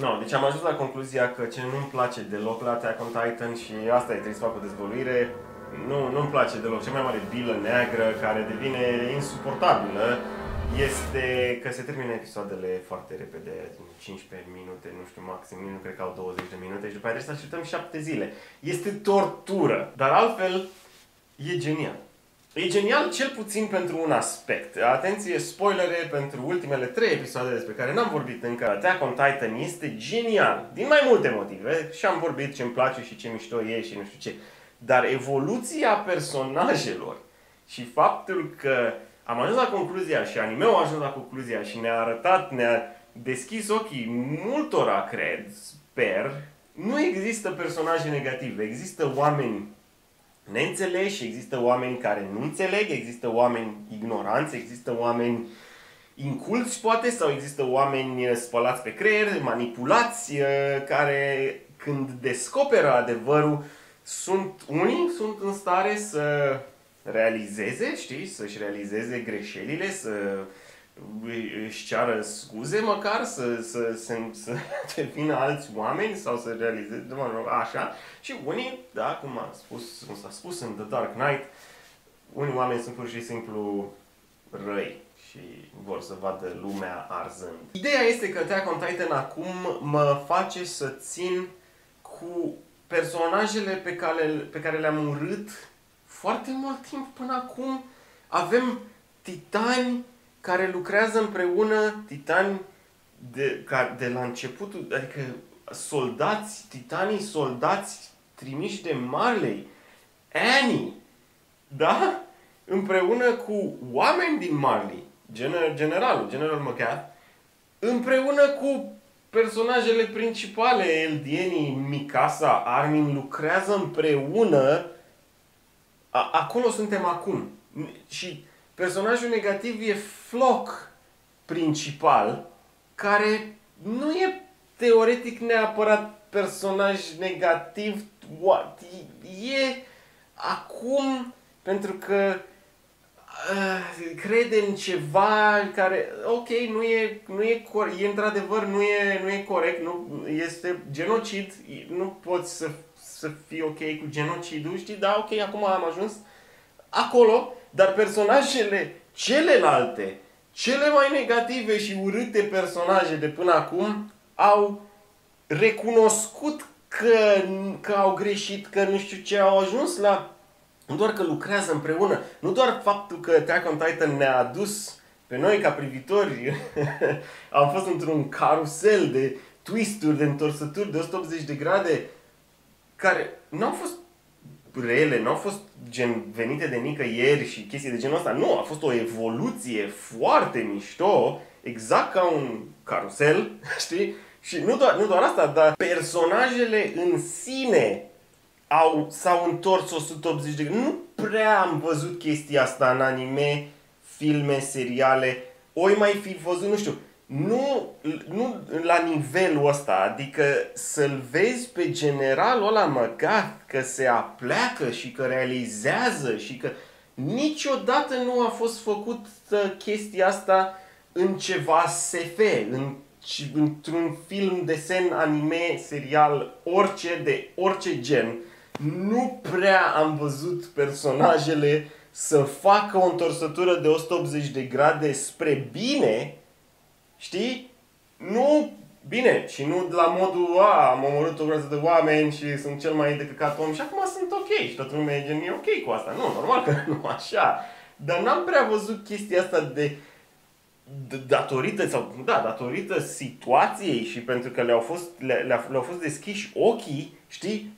No, deci am ajuns la concluzia că ce nu-mi place deloc la Attack on Titan și asta e, trebuie să fac o dezvăluire, nu-mi place deloc. Cea mai mare bilă neagră care devine insuportabilă este că se termină episoadele foarte repede, 15 minute, nu știu, maxim, nu cred că au 20 de minute și după aceea trebuie să așteptăm 7 zile. Este tortură, dar altfel e genial. E genial cel puțin pentru un aspect. Atenție, spoilere pentru ultimele 3 episoade despre care n-am vorbit încă. Attack on Titan este genial, din mai multe motive. Și am vorbit ce-mi place și ce mișto e și nu știu ce. Dar evoluția personajelor și faptul că am ajuns la concluzia și anime-ul a ajuns la concluzia și ne-a arătat, ne-a deschis ochii multora, cred, sper, nu există personaje negative, există oameni neînțeleși, există oameni care nu înțeleg, există oameni ignoranți, există oameni inculți, poate, sau există oameni spălați pe creier, manipulați, care când descoperă adevărul, unii sunt în stare să realizeze, știi, să-și realizeze greșelile, să își ceară scuze măcar, să devină alți oameni sau să realizeze, așa. Și unii, da, cum s-a spus în The Dark Knight, unii oameni sunt pur și simplu răi și vor să vadă lumea arzând. Ideea este că Attack on Titan acum mă face să țin cu personajele pe care le-am urât foarte mult timp până acum. Avem titani care lucrează împreună, titani de la începutul, adică titanii soldați trimiși de Marley, Annie, da? Împreună cu oameni din Marley, General McGath, împreună cu personajele principale, eldienii, Mikasa, Armin, lucrează împreună. Acolo suntem acum. Și personajul negativ e Flock principal, care nu e teoretic neapărat personaj negativ, e acum pentru că crede în ceva care, ok, e într-adevăr, nu e corect, nu este genocid, nu poți să fii ok cu genocidul, știi, da, ok, acum am ajuns acolo, dar personajele celelalte, cele mai negative și urâte personaje de până acum au recunoscut că au greșit, că nu știu ce, au ajuns la... Nu doar că lucrează împreună, nu doar faptul că Attack on Titan ne-a adus pe noi ca privitori, am fost într-un carusel de twist-uri, de întorsături de 180 de grade, care nu au fost rele, nu au fost venite de nicăieri și chestii de genul ăsta. Nu, a fost o evoluție foarte mișto, exact ca un carusel, știi? Și nu doar asta, dar personajele în sine s-au întors 180 de grade. Nu prea am văzut chestia asta în anime, filme, seriale. Oi mai fi văzut, nu știu, nu la nivelul ăsta, adică să-l vezi pe generalul ăla McGath că se apleacă și că realizează și că niciodată nu a fost făcut chestia asta în ceva SF, într-un film, desen, anime, serial, de orice gen. Nu prea am văzut personajele să facă o întorsătură de 180 de grade spre bine, știi? Nu bine și nu la modul, am omorât o groază de oameni și sunt cel mai decăcat om și acum sunt ok și toată lumea e gen, e ok cu asta. Nu, normal că nu așa. Dar n-am prea văzut chestia asta datorită situației și pentru că le-au fost deschiși ochii, știi,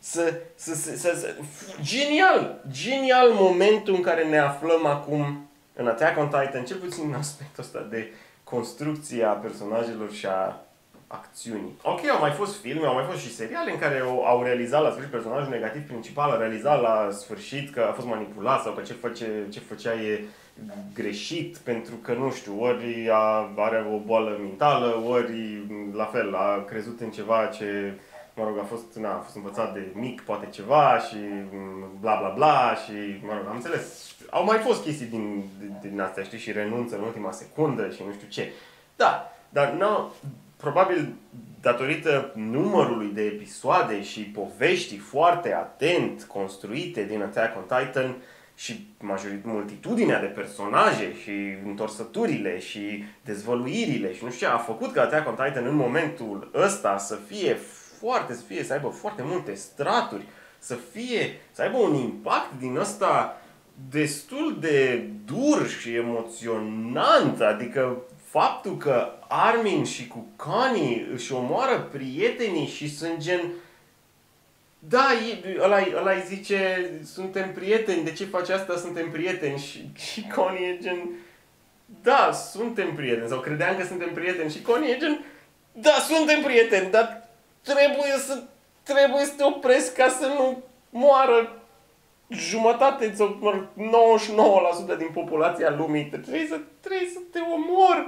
genial momentul în care ne aflăm acum în Attack on Titan, cel puțin în aspectul ăsta de construcția personajelor și a acțiunii. Ok, au mai fost filme, au mai fost și seriale în care au realizat la sfârșit personajul negativ principal, a realizat la sfârșit că a fost manipulat sau că ce făcea e greșit pentru că, nu știu, ori are o boală mentală, ori la fel, a crezut în ceva ce, mă rog, a fost învățat de mic, poate ceva și bla bla bla și, mă rog, am înțeles. Au mai fost chestii din astea, știi, și renunță în ultima secundă și nu știu ce. Da, dar probabil datorită numărului de episoade și poveștii foarte atent construite din Attack on Titan și multitudinea de personaje și întorsăturile și dezvăluirile și nu știu ce, a făcut ca Attack on Titan în momentul ăsta să aibă foarte multe straturi, să aibă un impact din ăsta destul de dur și emoționant, adică faptul că Armin și cu Connie își omoară prietenii și sunt gen... Da, ăla îi zice, suntem prieteni, de ce faci asta, suntem prieteni? Și Connie e gen... Da, suntem prieteni, sau credeam că suntem prieteni și Connie e gen... Da, suntem prieteni, dar trebuie să te opresc ca să nu moară jumătate sau 99% din populația lumii. Trebuie să te omor.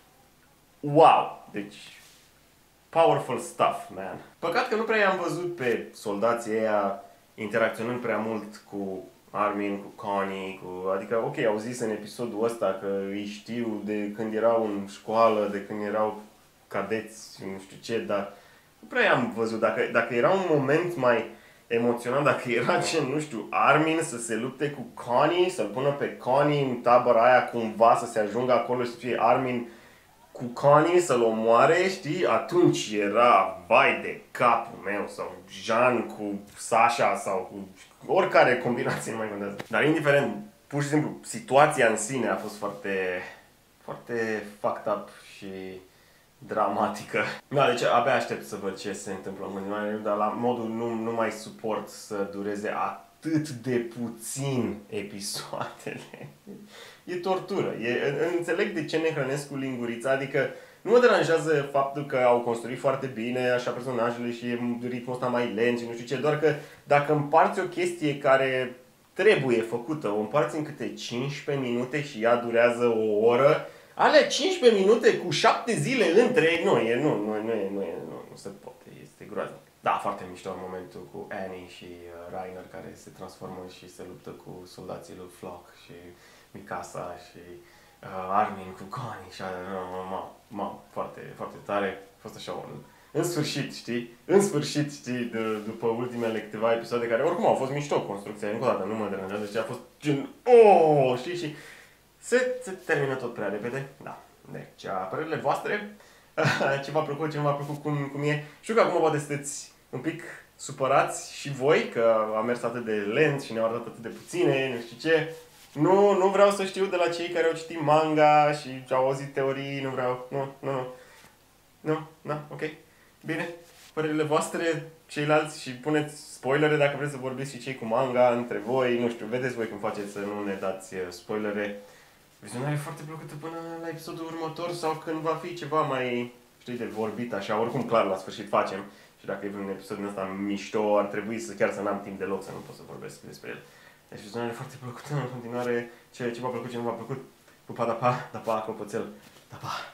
Wow! Deci, powerful stuff, man. Păcat că nu prea i-am văzut pe soldații ăia interacționând prea mult cu Armin, cu Connie, adică, ok, au zis în episodul ăsta că îi știu de când erau în școală, de când erau cadeți, nu știu ce, dar nu prea i-am văzut. Dacă era un moment mai emoționant, dacă era gen, nu știu, Armin să se lupte cu Connie, să-l pună pe Connie în tabăra aia cumva, să se ajungă acolo și să fie Armin cu Connie să-l omoare, știi? Atunci era, vai de capul meu, sau Jean cu Sasha sau cu oricare combinație, nu mai contează. Dar indiferent, pur și simplu, situația în sine a fost foarte, foarte fucked up și dramatică. Da, deci abia aștept să văd ce se întâmplă în continuare, dar la modul nu mai suport să dureze atât de puțin episoadele. E tortură. Înțeleg de ce ne hrănesc cu lingurița, adică nu mă deranjează faptul că au construit foarte bine așa personajele și e ritmul ăsta mai lent și nu știu ce, doar că dacă împarți o chestie care trebuie făcută, o împarți în câte 15 minute și ea durează o oră, alea 15 minute cu 7 zile între nu se poate, este groaznic. Da, foarte mișto în momentul cu Annie și Reiner care se transformă și se luptă cu soldații lui Flock și Mikasa și Armin cu Connie și foarte, foarte tare. A fost așa în sfârșit, știi? În sfârșit, știi, după ultimele câteva episoade care oricum au fost mișto construcția, încă o dată, nu mă deranjează, deci a fost gen, știi, și se termină tot prea repede. Da. Deci, părerile voastre, ce v-a plăcut, ce nu v-a plăcut, cum e. Știu că acum poate sunteți un pic supărați și voi, că a mers atât de lent și ne-au arătat atât de puține, nu știu ce. Nu vreau să știu de la cei care au citit manga și au auzit teorii, nu vreau, nu, ok. Bine, părerile voastre, ceilalți, și puneți spoilere dacă vreți să vorbiți și cei cu manga între voi, nu știu, vedeți voi cum faceți să nu ne dați spoilere. Vizionare foarte plăcută până la episodul următor sau când va fi ceva mai, știi, de vorbit așa, oricum clar la sfârșit facem. Și dacă e un episod din ăsta mișto, ar trebui să n-am timp deloc să nu pot să vorbesc despre el. Deci vizionare foarte plăcută în continuare, ce v-a plăcut, ce nu v-a plăcut. Pupa, da pa, clopoțel, da pa.